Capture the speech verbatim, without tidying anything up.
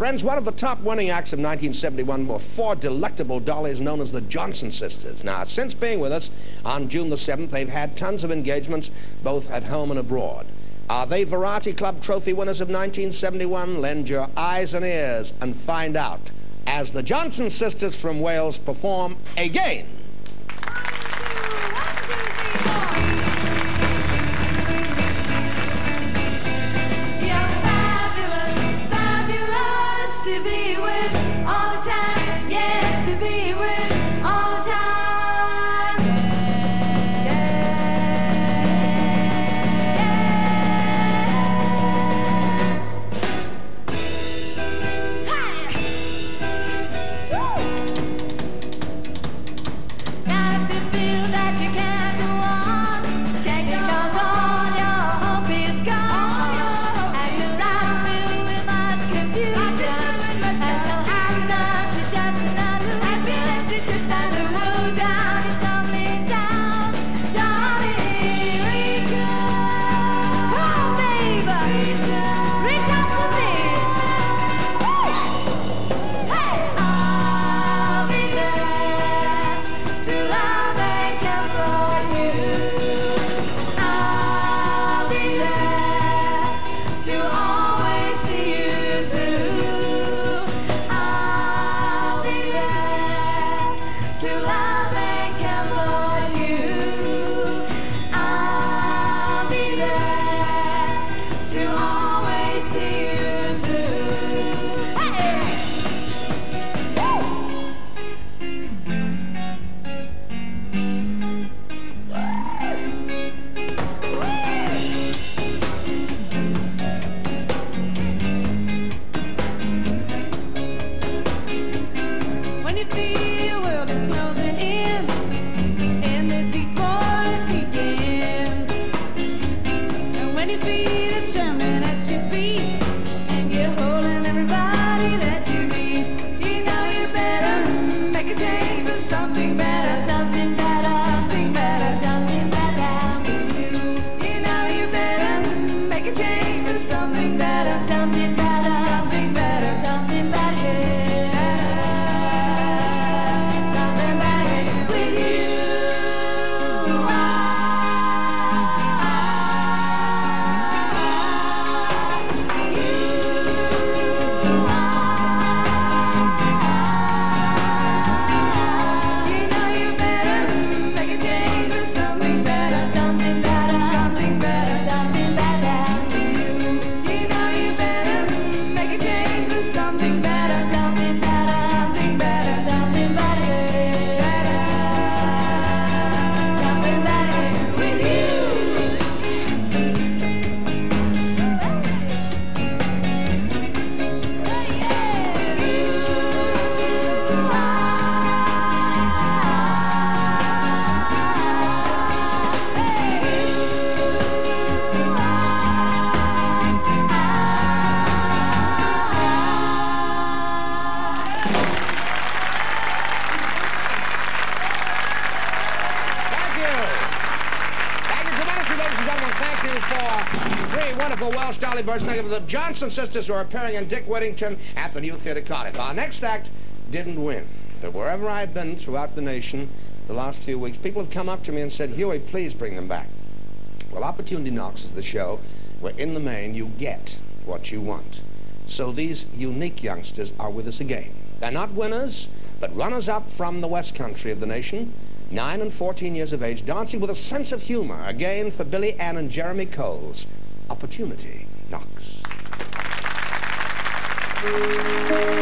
Friends, one of the top winning acts of nineteen seventy-one were four delectable dollies known as the Johnson Sisters. Now, since being with us on June the seventh, they've had tons of engagements, both at home and abroad. Are they Variety Club trophy winners of nineteen seventy-one? Lend your eyes and ears and find out as the Johnson Sisters from Wales perform again. Welsh Dolly Birds. Thank you for the Johnson Sisters who are appearing in Dick Whittington at the New Theatre Cardiff. Our next act didn't win, but wherever I've been throughout the nation the last few weeks, people have come up to me and said, Huey, please bring them back. Well, Opportunity Knocks is the show where, in the main, you get what you want. So these unique youngsters are with us again. They're not winners, but runners-up from the West Country of the nation, nine and fourteen years of age, dancing with a sense of humor, again for Billy Ann and Jeremy Coles. Opportunity Knocks.